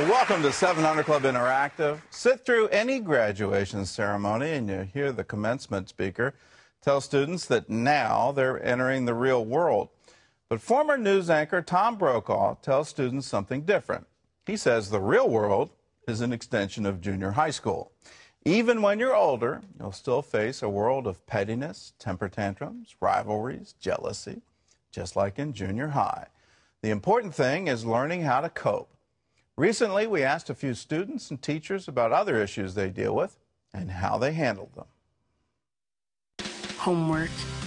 Well, welcome to 700 Club Interactive. Sit through any graduation ceremony and you hear the commencement speaker tell students that now they're entering the real world. But former news anchor Tom Brokaw tells students something different. He says the real world is an extension of junior high school. Even when you're older, you'll still face a world of pettiness, temper tantrums, rivalries, jealousy, just like in junior high. The important thing is learning how to cope. Recently, we asked a few students and teachers about other issues they deal with and how they handled them. Homework.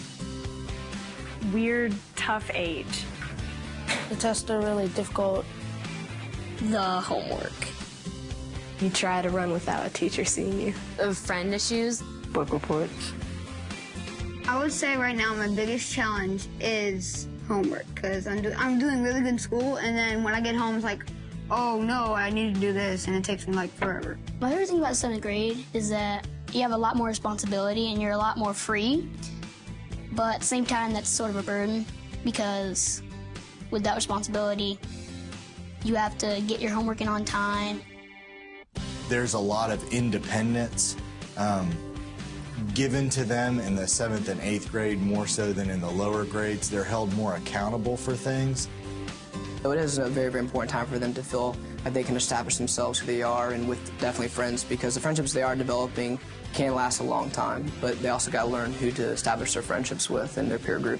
Weird, tough age. The tests are really difficult. The homework. You try to run without a teacher seeing you. Friend issues. Book reports. I would say right now my biggest challenge is homework, because I'm doing really good in school, and then when I get home it's like, oh no, I need to do this, and it takes me like forever. My favorite thing about 7th grade is that you have a lot more responsibility and you're a lot more free, but at the same time that's sort of a burden, because with that responsibility you have to get your homework in on time. There's a lot of independence given to them in the 7th and 8th grade more so than in the lower grades. They're held more accountable for things. It is a very, very important time for them to feel like they can establish themselves who they are and with definitely friends, because the friendships they are developing can last a long time, but they also got to learn who to establish their friendships with in their peer group.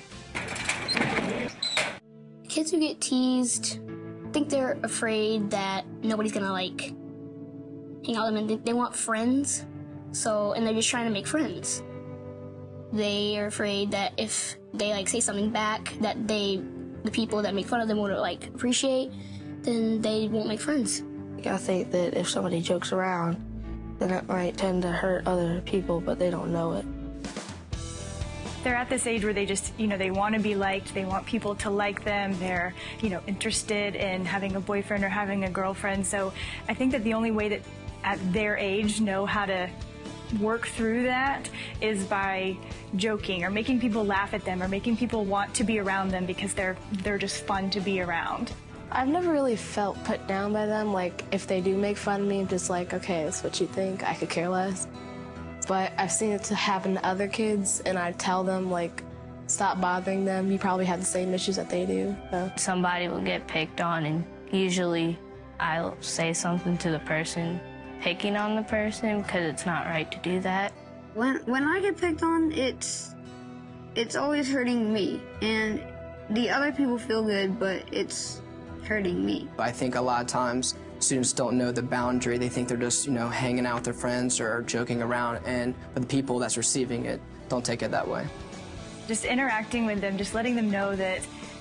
Kids who get teased think they're afraid that nobody's gonna like hang out with them, and they want friends, and they're just trying to make friends. They are afraid that if they like say something back that the people that make fun of them won't like appreciate, then they won't make friends. I think that if somebody jokes around, then it might tend to hurt other people, but they don't know it. They're at this age where they just, they want to be liked, they want people to like them, they're, interested in having a boyfriend or having a girlfriend. So I think that the only way that at their age know how to work through that is by joking or making people laugh at them or making people want to be around them because they're just fun to be around. I've never really felt put down by them. Like, if they do make fun of me, I'm just like, okay, that's what you think. I could care less. But I've seen it to happen to other kids, and I tell them, like, stop bothering them. You probably have the same issues that they do. So. Somebody will get picked on, and usually I'll say something to the person picking on the person, because it's not right to do that. When I get picked on, it's always hurting me, and the other people feel good, but it's hurting me. I think a lot of times students don't know the boundary. They think they're just, hanging out with their friends or joking around, but the people that's receiving it don't take it that way. Just interacting with them, just letting them know that,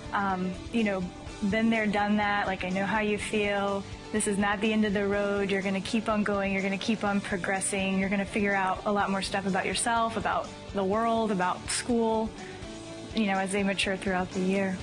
been there, done that, like I know how you feel. This is not the end of the road. You're going to keep on going. You're going to keep on progressing. You're going to figure out a lot more stuff about yourself, about the world, about school, as they mature throughout the year.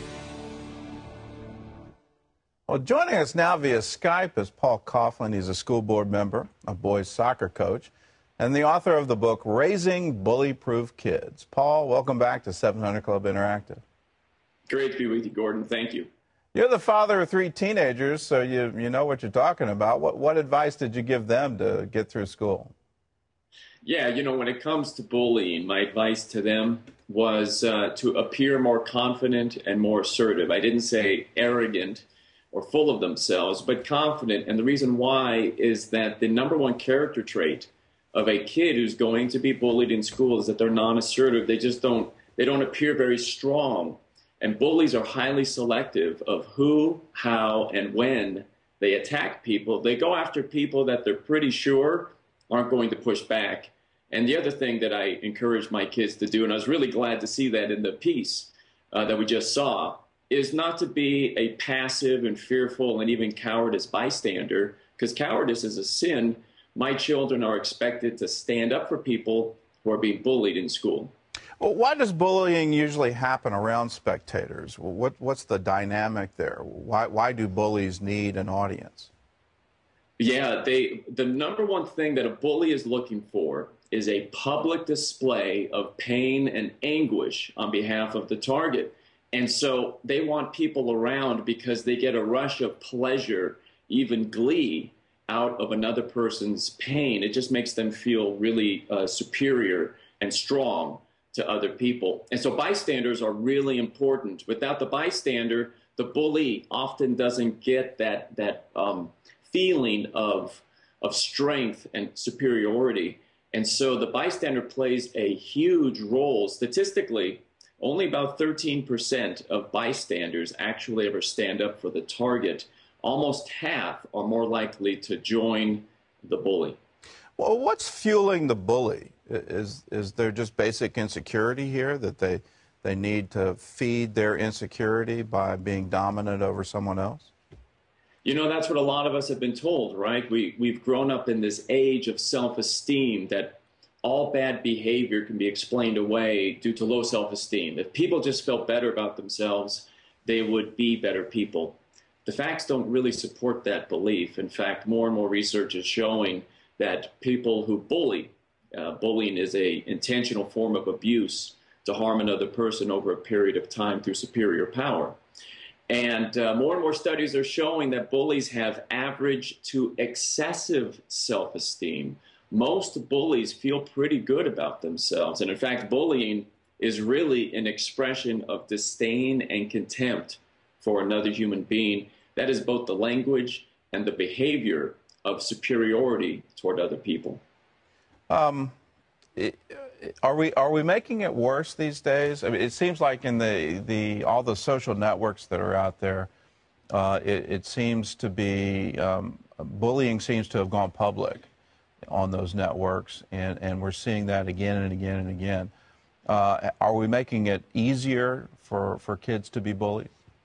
Well, joining us now via Skype is Paul Coughlin. He's a school board member, a boys soccer coach, and the author of the book, Raising Bully-Proof Kids. Paul, welcome back to 700 Club Interactive. Great to be with you, Gordon. Thank you. You're the father of 3 teenagers, so you know what you're talking about. What advice did you give them to get through school? Yeah, when it comes to bullying, my advice to them was to appear more confident and more assertive. I didn't say arrogant or full of themselves, but confident. And the reason why is that the #1 character trait of a kid who's going to be bullied in school is that they're non-assertive. They don't appear very strong. And bullies are highly selective of who, how, and when they attack people. They go after people that they're pretty sure aren't going to push back. And the other thing that I encourage my kids to do, and I was really glad to see that in the piece that we just saw, is not to be a passive and fearful and even cowardice bystander, because cowardice is a sin. My children are expected to stand up for people who are being bullied in school. Well, why does bullying usually happen around spectators? What's the dynamic there? Why do bullies need an audience? Yeah, the #1 thing that a bully is looking for is a public display of pain and anguish on behalf of the target. And so they want people around because they get a rush of pleasure even glee out of another person's pain. It just makes them feel really superior and strong to other people. And so bystanders are really important. Without the bystander, the bully often doesn't get that feeling of strength and superiority. And so the bystander plays a huge role. Statistically, only about 13% of bystanders actually ever stand up for the target. Almost half are more likely to join the bully. Well, what's fueling the bully? Is there just basic insecurity here that they need to feed their insecurity by being dominant over someone else? You know, that's what a lot of us have been told, right? We've grown up in this age of self-esteem that all bad behavior can be explained away due to low self-esteem. If people just felt better about themselves, they would be better people. The facts don't really support that belief. In fact, more and more research is showing that people who bully, bullying is an intentional form of abuse to harm another person over a period of time through superior power. And more studies are showing that bullies have average to excessive self-esteem. Most bullies feel pretty good about themselves. And in fact, bullying is really an expression of disdain and contempt for another human being. That is both the language and the behavior of superiority toward other people. Are we making it worse these days? I mean, it seems like in all the social networks that are out there, it seems to be bullying seems to have gone public on those networks, and we're seeing that again and again and again. Are we making it easier for kids to be bullied?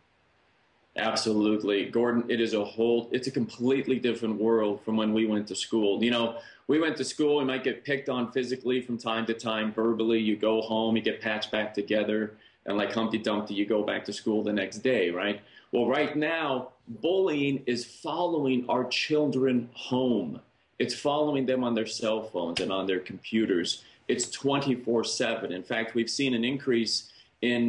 Absolutely. Gordon, it's a completely different world from when we went to school. You know, we went to school, we might get picked on physically from time to time, verbally. You go home, you get patched back together, and like Humpty Dumpty, you go back to school the next day, right? Well, right now, bullying is following our children home. It's following them on their cell phones and on their computers. It's 24/7. In fact, we've seen an increase in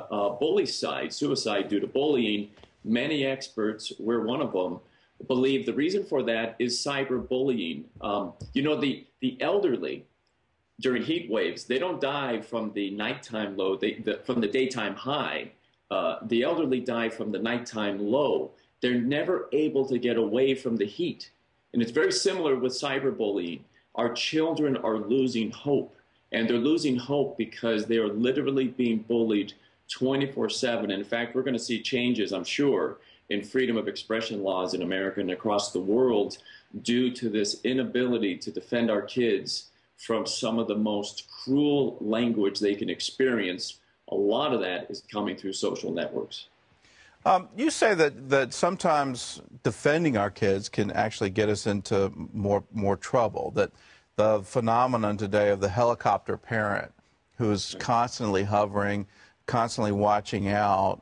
suicide due to bullying. Many experts, we're one of them, believe the reason for that is cyberbullying. You know, the elderly during heat waves, they don't die from the nighttime low, from the daytime high. The elderly die from the nighttime low. They're never able to get away from the heat. And it's very similar with cyberbullying. Our children are losing hope, and they're losing hope because they are literally being bullied 24/7. In fact, we're going to see changes, I'm sure, in freedom of expression laws in America and across the world due to this inability to defend our kids from some of the most cruel language they can experience. A lot of that is coming through social networks. You say that sometimes defending our kids can actually get us into more trouble, that the phenomenon today of the helicopter parent who's constantly hovering, constantly watching out,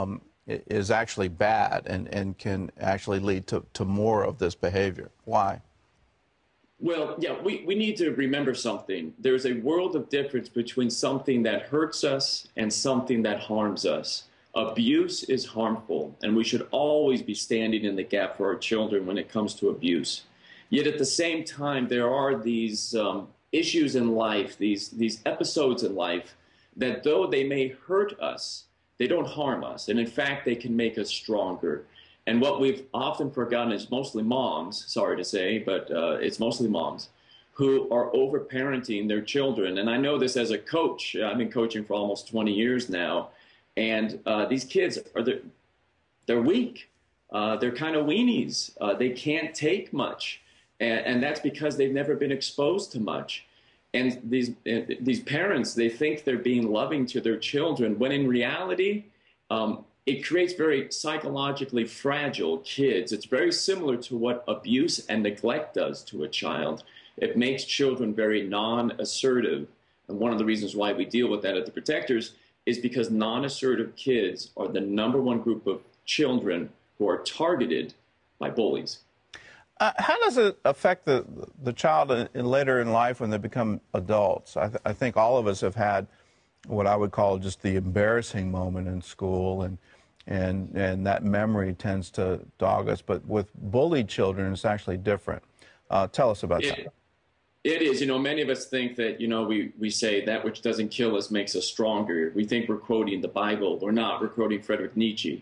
is actually bad and can actually lead to more of this behavior. Why? Well, yeah, we need to remember something. There's a world of difference between something that hurts us and something that harms us. Abuse is harmful, and we should always be standing in the gap for our children when it comes to abuse. Yet at the same time, there are these issues in life, these episodes in life, that though they may hurt us, they don't harm us. And in fact, they can make us stronger. And what we've often forgotten is mostly moms, sorry to say, but it's mostly moms, who are over-parenting their children. And I know this as a coach. I've been coaching for almost 20 years now. And these kids, they're weak. They're kind of weenies. They can't take much. And that's because they've never been exposed to much. And these parents, they think they're being loving to their children, when in reality, it creates very psychologically fragile kids. It's very similar to what abuse and neglect does to a child. It makes children very non-assertive. And one of the reasons why we deal with that at the Protectors is because non-assertive kids are the #1 group of children who are targeted by bullies. How does it affect the child later in life when they become adults? I think all of us have had what I would call just the embarrassing moment in school, and and that memory tends to dog us. But with bullied children, it's actually different. Tell us about that. It is. You know, many of us think that, you know, we say that which doesn't kill us makes us stronger. We think we're quoting the Bible. We're not. We're quoting Friedrich Nietzsche.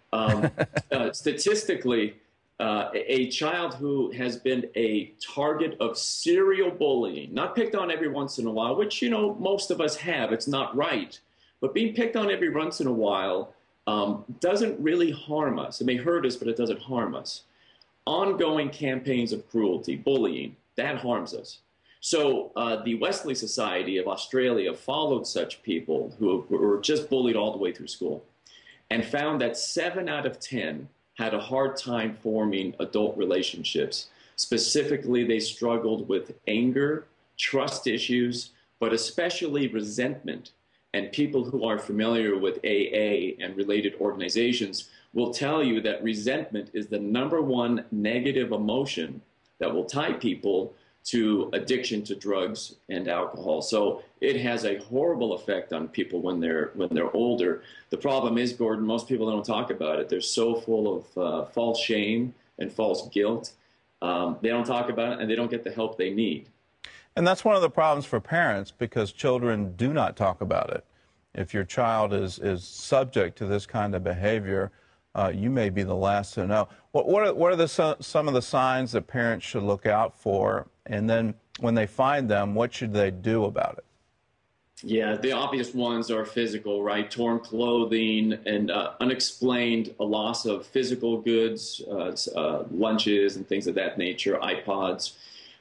Statistically, a child who has been a target of serial bullying, not picked on every once in a while, which, you know, most of us have. It's not right. But being picked on every once in a while doesn't really harm us. It may hurt us, but it doesn't harm us. Ongoing campaigns of cruelty, bullying, that harms us. So the Wesley Society of Australia followed such people who were just bullied all the way through school and found that 7 out of 10 had a hard time forming adult relationships. Specifically, they struggled with anger, trust issues, but especially resentment. And people who are familiar with AA and related organizations will tell you that resentment is the #1 negative emotion that will tie people to addiction to drugs and alcohol. So it has a horrible effect on people when they're older. The problem is, Gordon, most people don't talk about it. They're so full of false shame and false guilt. They don't talk about it, and they don't get the help they need. And that's one of the problems for parents, because children do not talk about it. If your child is subject to this kind of behavior, you may be the last to know. What are some of the signs that parents should look out for? And then when they find them, what should they do about it? Yeah, the obvious ones are physical, right? Torn clothing and unexplained loss of physical goods, lunches and things of that nature, iPods.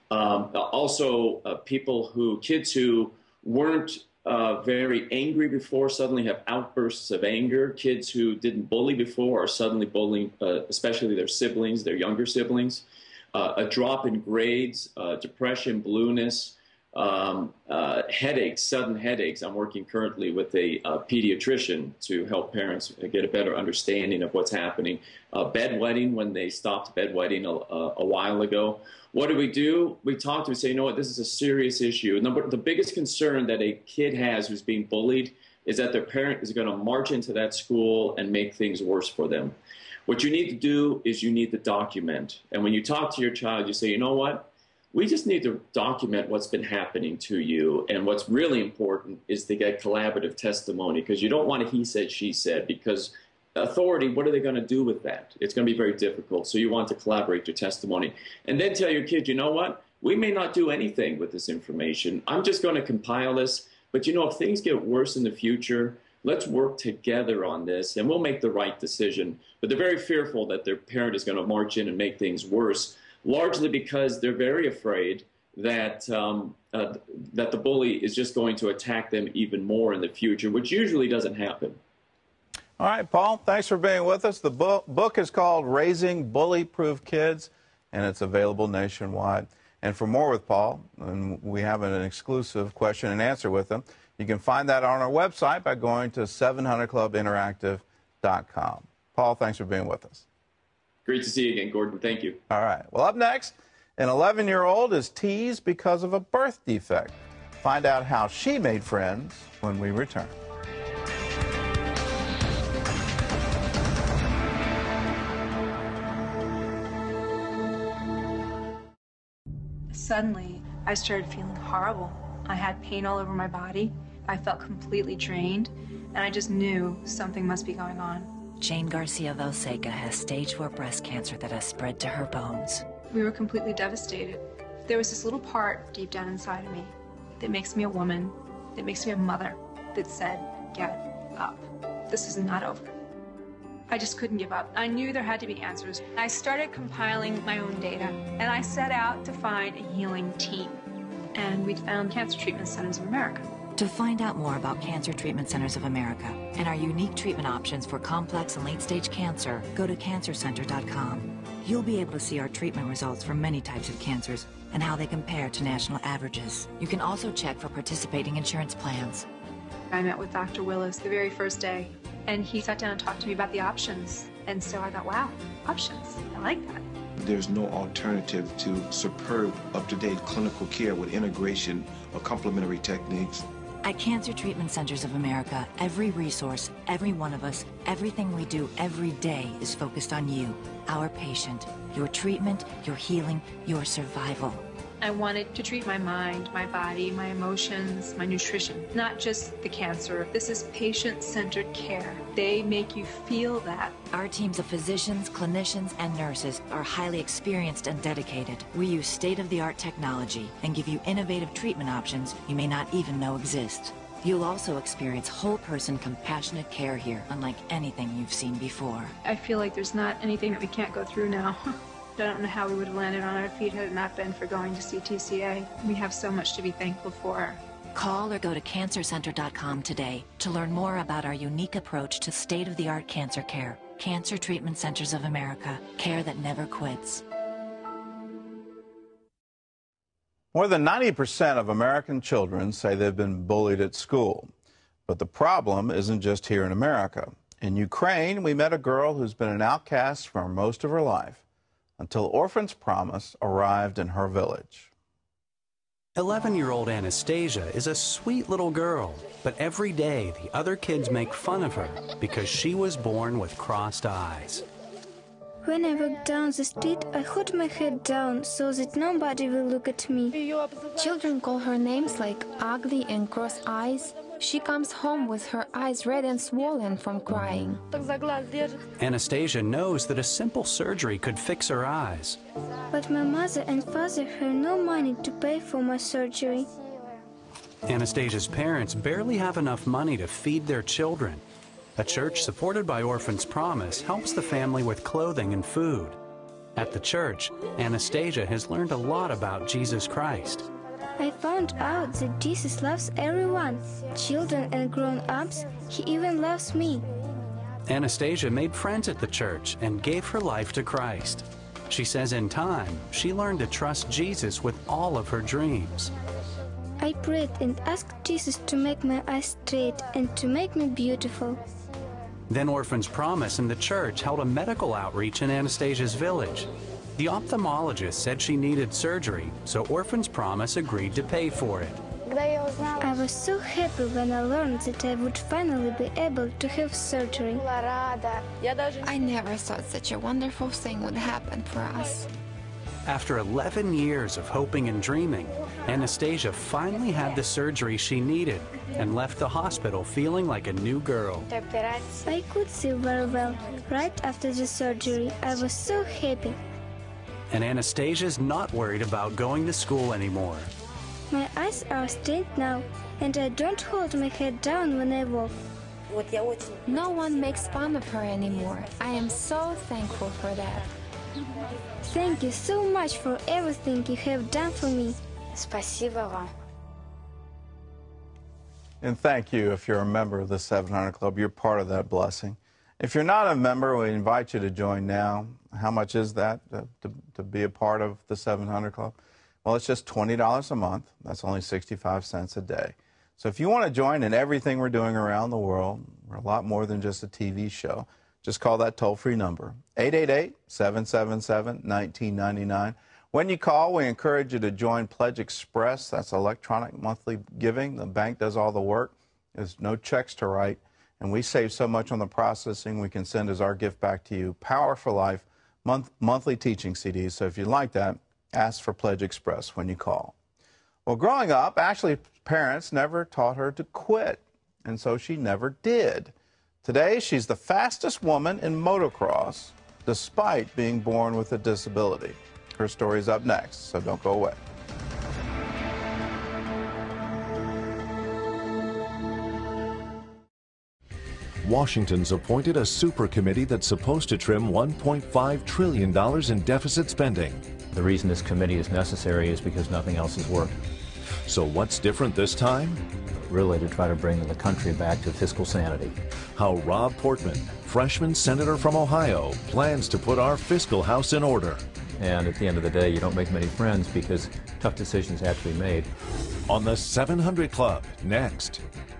Also, kids who weren't very angry before suddenly have outbursts of anger. Kids who didn't bully before are suddenly bullying, especially their siblings, their younger siblings. A drop in grades, depression, blueness, headaches, sudden headaches. I'm working currently with a pediatrician to help parents get a better understanding of what's happening. Bedwetting, when they stopped bedwetting a while ago. What do? We talk to them and say, you know what, this is a serious issue. The biggest concern that a kid has who's being bullied is that their parent is going to march into that school and make things worse for them. What you need to do is you need to document. And when you talk to your child, you say, you know what? We just need to document what's been happening to you. And what's really important is to get collaborative testimony, because you don't want a he said, she said, because authority, what are they going to do with that? It's going to be very difficult. So you want to collaborate your testimony. And then tell your kid, you know what? We may not do anything with this information. I'm just going to compile this. But, you know, if things get worse in the future, let's work together on this, and we'll make the right decision. But they're very fearful that their parent is going to march in and make things worse, largely because they're very afraid that that the bully is just going to attack them even more in the future, which usually doesn't happen. All right, Paul, thanks for being with us. The book is called Raising Bully-Proof Kids, and it's available nationwide. And for more with Paul, and we have an exclusive question and answer with him, you can find that on our website by going to 700clubinteractive.com. Paul, thanks for being with us. Great to see you again, Gordon. Thank you. All right. Well, up next, an 11-year-old is teased because of a birth defect. Find out how she made friends when we return. Suddenly, I started feeling horrible. I had pain all over my body. I felt completely drained, and I just knew something must be going on. Jane Garcia Valseca has stage 4 breast cancer that has spread to her bones. We were completely devastated. There was this little part deep down inside of me that makes me a woman, that makes me a mother, that said, get up. This is not over. I just couldn't give up. I knew there had to be answers. I started compiling my own data, and I set out to find a healing team. And we found Cancer Treatment Centers of America. To find out more about Cancer Treatment Centers of America and our unique treatment options for complex and late-stage cancer, go to cancercenter.com. You'll be able to see our treatment results for many types of cancers and how they compare to national averages. You can also check for participating insurance plans. I met with Dr. Willis the very first day, and he sat down and talked to me about the options. And so I thought, wow, options, I like that. There's no alternative to superb, up-to-date clinical care with integration of complementary techniques. At Cancer Treatment Centers of America, every resource, every one of us, everything we do every day is focused on you, our patient, your treatment, your healing, your survival. I wanted to treat my mind, my body, my emotions, my nutrition, not just the cancer. This is patient-centered care. They make you feel that. Our teams of physicians, clinicians, and nurses are highly experienced and dedicated. We use state-of-the-art technology and give you innovative treatment options you may not even know exist. You'll also experience whole-person compassionate care here, unlike anything you've seen before. I feel like there's not anything that we can't go through now. I don't know how we would have landed on our feet had it not been for going to CTCA. We have so much to be thankful for. Call or go to cancercenter.com today to learn more about our unique approach to state-of-the-art cancer care. Cancer Treatment Centers of America. Care that never quits. More than 90% of American children say they've been bullied at school. But the problem isn't just here in America. In Ukraine, we met a girl who's been an outcast for most of her life, until Orphans Promise arrived in her village. 11-year-old Anastasia is a sweet little girl, but every day the other kids make fun of her because she was born with crossed eyes. When I walk down the street, I hold my head down so that nobody will look at me. Children call her names like ugly and cross eyes. She comes home with her eyes red and swollen from crying. Anastasia knows that a simple surgery could fix her eyes. But my mother and father have no money to pay for my surgery. Anastasia's parents barely have enough money to feed their children. A church supported by Orphans Promise helps the family with clothing and food. At the church, Anastasia has learned a lot about Jesus Christ. I found out that Jesus loves everyone, children and grown-ups. He even loves me. Anastasia made friends at the church and gave her life to Christ. She says in time, she learned to trust Jesus with all of her dreams. I prayed and asked Jesus to make my eyes straight and to make me beautiful. Then Orphans Promise and the church held a medical outreach in Anastasia's village. The ophthalmologist said she needed surgery, so Orphans Promise agreed to pay for it. I was so happy when I learned that I would finally be able to have surgery. I never thought such a wonderful thing would happen for us. After 11 years of hoping and dreaming, Anastasia finally had the surgery she needed and left the hospital feeling like a new girl. I could see very well. Right after the surgery, I was so happy. And Anastasia's not worried about going to school anymore. My eyes are straight now, and I don't hold my head down when I walk. No one makes fun of her anymore. I am so thankful for that. Thank you so much for everything you have done for me. Спасибо вам. And thank you if you're a member of the 700 Club. You're part of that blessing. If you're not a member, we invite you to join now. How much is that to be a part of the 700 Club? Well, it's just $20 a month. That's only 65 cents a day. So if you want to join in everything we're doing around the world, we're a lot more than just a TV show. Just call that toll-free number, 888-777-1999. When you call, we encourage you to join Pledge Express. That's electronic monthly giving. The bank does all the work. There's no checks to write. And we save so much on the processing we can send as our gift back to you. Power for Life, monthly teaching CDs. So if you'd like that, ask for Pledge Express when you call. Well, growing up, Ashley's parents never taught her to quit, and so she never did. Today, she's the fastest woman in motocross, despite being born with a disability. Her story's up next, so don't go away. Washington's appointed a super committee that's supposed to trim $1.5 trillion in deficit spending. The reason this committee is necessary is because nothing else has worked. So what's different this time? Really to try to bring the country back to fiscal sanity. How Rob Portman, freshman senator from Ohio, plans to put our fiscal house in order. And at the end of the day, you don't make many friends because tough decisions have to be made. On the 700 Club, next.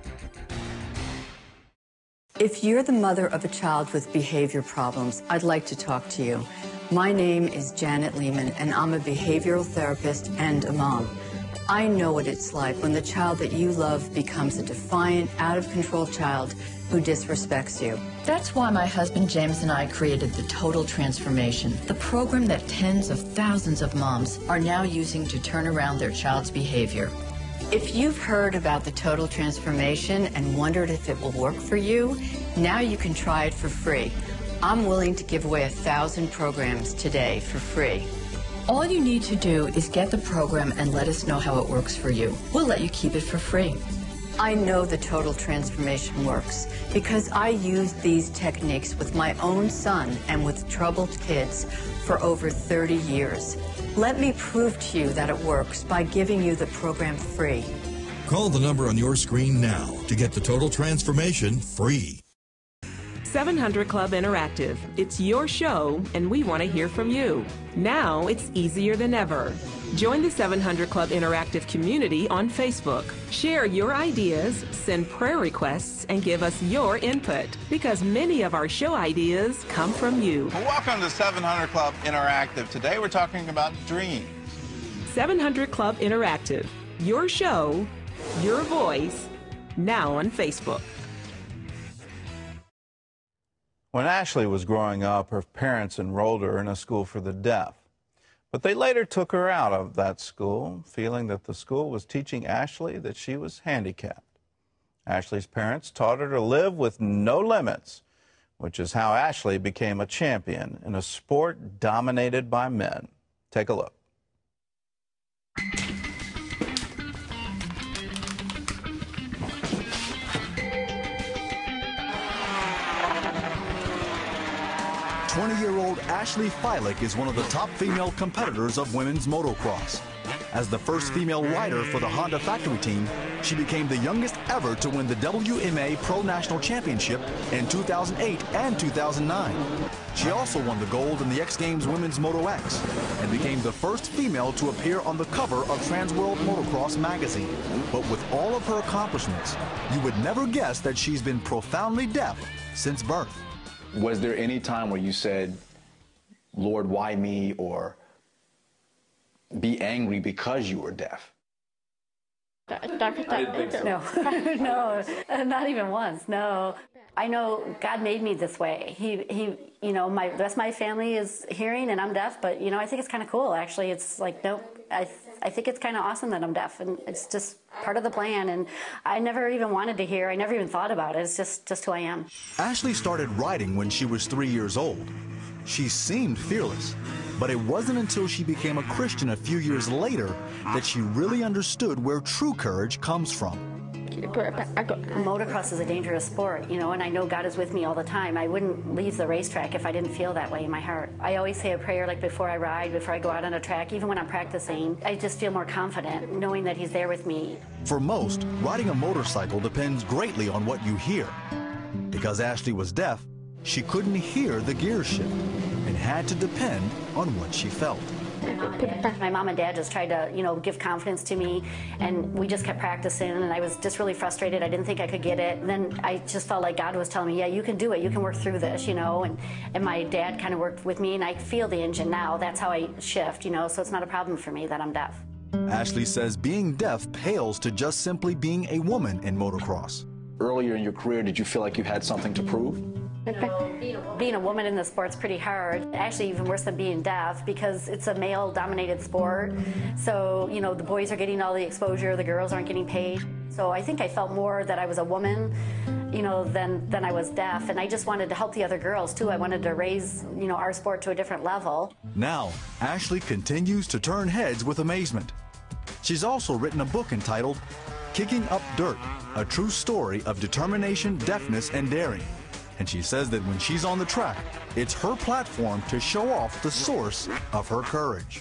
If you're the mother of a child with behavior problems, I'd like to talk to you. My name is Janet Lehman, and I'm a behavioral therapist and a mom. I know what it's like when the child that you love becomes a defiant, out-of-control child who disrespects you. That's why my husband James and I created the Total Transformation, the program that tens of thousands of moms are now using to turn around their child's behavior. If you've heard about the Total Transformation and wondered if it will work for you, now you can try it for free. I'm willing to give away 1,000 programs today for free. All you need to do is get the program and let us know how it works for you. We'll let you keep it for free. I know the Total Transformation works because I used these techniques with my own son and with troubled kids for over 30 years. Let me prove to you that it works by giving you the program free. Call the number on your screen now to get the Total Transformation free. 700 Club Interactive. It's your show, and we want to hear from you. Now it's easier than ever. Join the 700 Club Interactive community on Facebook. Share your ideas, send prayer requests, and give us your input, because many of our show ideas come from you. Well, welcome to 700 Club Interactive. Today we're talking about dreams. 700 Club Interactive. Your show, your voice, now on Facebook. When Ashley was growing up, her parents enrolled her in a school for the deaf. But they later took her out of that school, feeling that the school was teaching Ashley that she was handicapped. Ashley's parents taught her to live with no limits, which is how Ashley became a champion in a sport dominated by men. Take a look. "20-year-old Ashley Feilich is one of the top female competitors of women's motocross. As the first female rider for the Honda factory team, she became the youngest ever to win the WMA Pro National Championship in 2008 and 2009. She also won the gold in the X Games Women's Moto X and became the first female to appear on the cover of Transworld Motocross magazine. But with all of her accomplishments, you would never guess that she's been profoundly deaf since birth. Was there any time where you said, "Lord, why me?" or be angry because you were deaf? No, no, not even once. No, I know God made me this way. He, you know, the rest of my family is hearing and I'm deaf, but you know, I think it's kind of cool. Actually, it's like, nope. I think it's kind of awesome that I'm deaf, and it's just part of the plan. And I never even wanted to hear. I never even thought about it. It's just who I am. Ashley started riding when she was 3 years old. She seemed fearless, but it wasn't until she became a Christian a few years later that she really understood where true courage comes from. Motocross is a dangerous sport, you know, and I know God is with me all the time. I wouldn't leave the racetrack if I didn't feel that way in my heart. I always say a prayer like before I ride, before I go out on a track, even when I'm practicing. I just feel more confident knowing that He's there with me. For most, riding a motorcycle depends greatly on what you hear. Because Ashley was deaf, she couldn't hear the gear shift and had to depend on what she felt. My mom and dad just tried to, you know, give confidence to me, and we just kept practicing, and I was just really frustrated. I didn't think I could get it. And then I just felt like God was telling me, yeah, you can do it. You can work through this, you know, and my dad kind of worked with me, and I feel the engine now. That's how I shift, you know, so it's not a problem for me that I'm deaf. Ashley says being deaf pales to just simply being a woman in motocross. Earlier in your career, did you feel like you had something to prove? Being a woman in the sport's pretty hard. Actually, even worse than being deaf, because it's a male-dominated sport. So, you know, the boys are getting all the exposure, the girls aren't getting paid. So I think I felt more that I was a woman, you know, than I was deaf. And I just wanted to help the other girls, too. I wanted to raise, you know, our sport to a different level. Now, Ashley continues to turn heads with amazement. She's also written a book entitled Kicking Up Dirt, a true story of determination, deafness, and daring. And she says that when she's on the track, it's her platform to show off the source of her courage.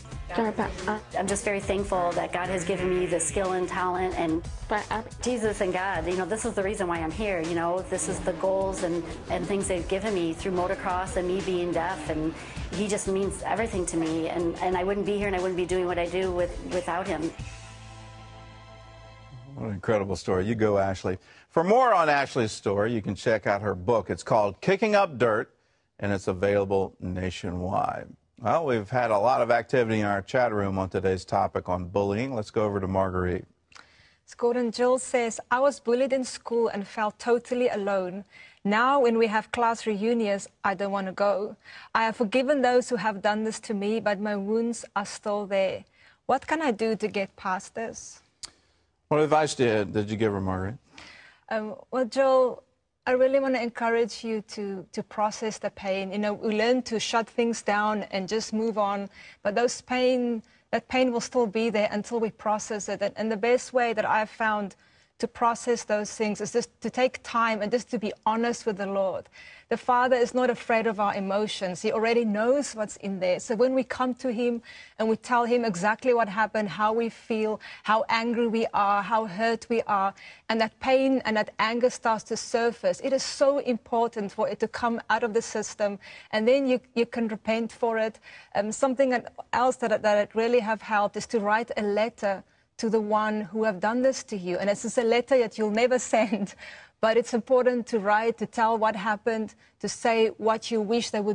I'm just very thankful that God has given me the skill and talent, and Jesus and God, you know, this is the reason why I'm here, you know, this is the goals and things they've given me through motocross and me being deaf, and He just means everything to me, and I wouldn't be here and I wouldn't be doing what I do without Him. What an incredible story. You go, Ashley. For more on Ashley's story, you can check out her book. It's called Kicking Up Dirt, and it's available nationwide. Well, we've had a lot of activity in our chat room on today's topic on bullying. Let's go over to Marguerite. Gordon Jill says, I was bullied in school and felt totally alone. Now, when we have class reunions, I don't want to go. I have forgiven those who have done this to me, but my wounds are still there. What can I do to get past this? What advice did you give her, Margaret? Well, Jill, I really want to encourage you to process the pain. You know, we learn to shut things down and just move on, but that pain will still be there until we process it. And the best way that I've found to process those things is just to take time and just to be honest with the Lord. The Father is not afraid of our emotions. He already knows what's in there. So when we come to Him and we tell Him exactly what happened, how we feel, how angry we are, how hurt we are, and that pain and that anger starts to surface, it is so important for it to come out of the system, and then you can repent for it. Something else that really have helped is to write a letter to the one who have done this to you. And it's just a letter that you'll never send, but it's important to write, to tell what happened, to say what you wish they would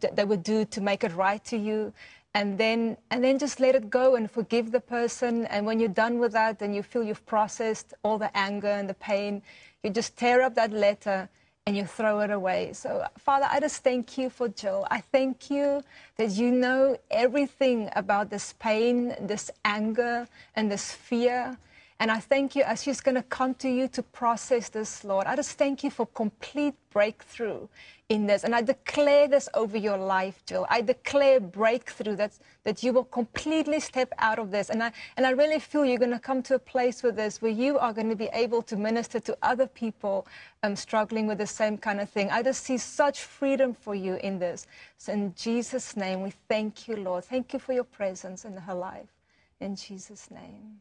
do to make it right to you, and then just let it go and forgive the person. And when you're done with that and you feel you've processed all the anger and the pain, you just tear up that letter and you throw it away. So, Father, I just thank you for Jill. I thank you that you know everything about this pain, this anger, and this fear. And I thank you as she's going to come to you to process this, Lord. I just thank you for complete breakthrough in this. And I declare this over your life, Jill. I declare breakthrough, that you will completely step out of this. And I really feel you're going to come to a place with this where you are going to be able to minister to other people struggling with the same kind of thing. I just see such freedom for you in this. So in Jesus' name, we thank you, Lord. Thank you for your presence in her life. In Jesus' name.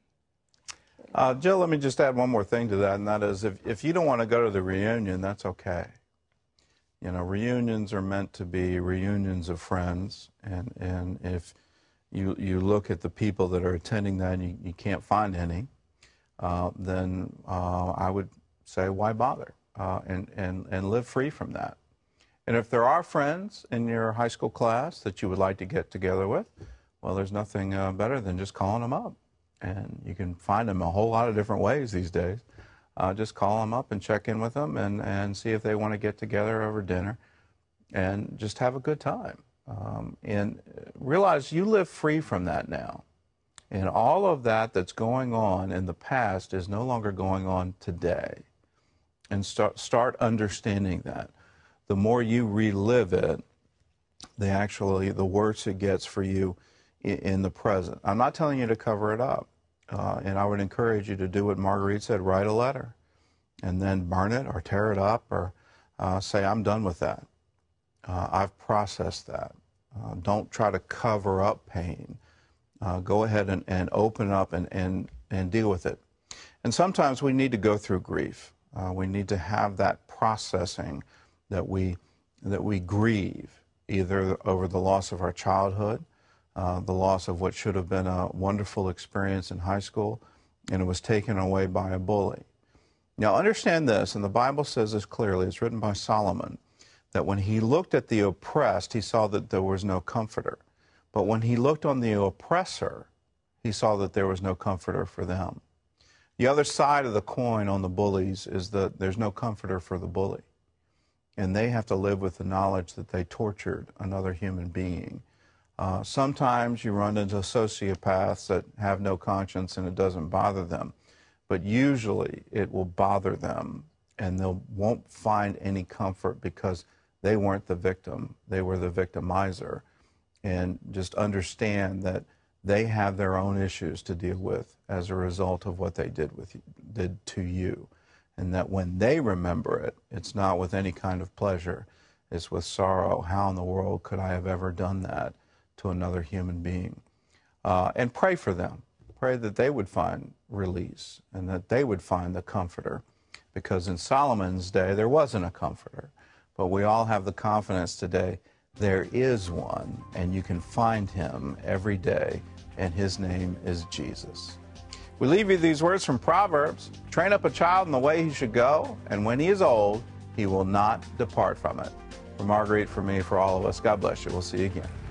Jill, let me just add one more thing to that, and that is if you don't want to go to the reunion, that's okay. You know, reunions are meant to be reunions of friends, and if you look at the people that are attending that and you can't find any, then I would say, why bother? And live free from that. And if there are friends in your high school class that you would like to get together with, well, there's nothing better than just calling them up. And you can find them a whole lot of different ways these days. Just call them up and check in with them and see if they want to get together over dinner and just have a good time. And realize you live free from that now. And all of that that's going on in the past is no longer going on today. And start understanding that. The more you relive it, the worse it gets for you in the present. I'm not telling you to cover it up. And I would encourage you to do what Marguerite said, write a letter and then burn it or tear it up or say, I'm done with that. I've processed that. Don't try to cover up pain. Go ahead and open up and deal with it. And sometimes we need to go through grief. We need to have that processing that we grieve, either over the loss of our childhood, the loss of what should have been a wonderful experience in high school, and it was taken away by a bully. Now understand this, and the Bible says this clearly, it's written by Solomon, that when he looked at the oppressed, he saw that there was no comforter. But when he looked on the oppressor, he saw that there was no comforter for them. The other side of the coin on the bullies is that there's no comforter for the bully. And they have to live with the knowledge that they tortured another human being. Sometimes you run into sociopaths that have no conscience and it doesn't bother them. But usually it will bother them and they won't find any comfort because they weren't the victim. They were the victimizer. And just understand that they have their own issues to deal with as a result of what they did to you. And that when they remember it, it's not with any kind of pleasure. It's with sorrow. How in the world could I have ever done that to another human being? And pray for them. Pray that they would find release and that they would find the comforter. Because in Solomon's day, there wasn't a comforter. But we all have the confidence today there is one, and you can find him every day, and his name is Jesus. We leave you these words from Proverbs. Train up a child in the way he should go, and when he is old, he will not depart from it. For Marguerite, for me, for all of us, God bless you. We'll see you again.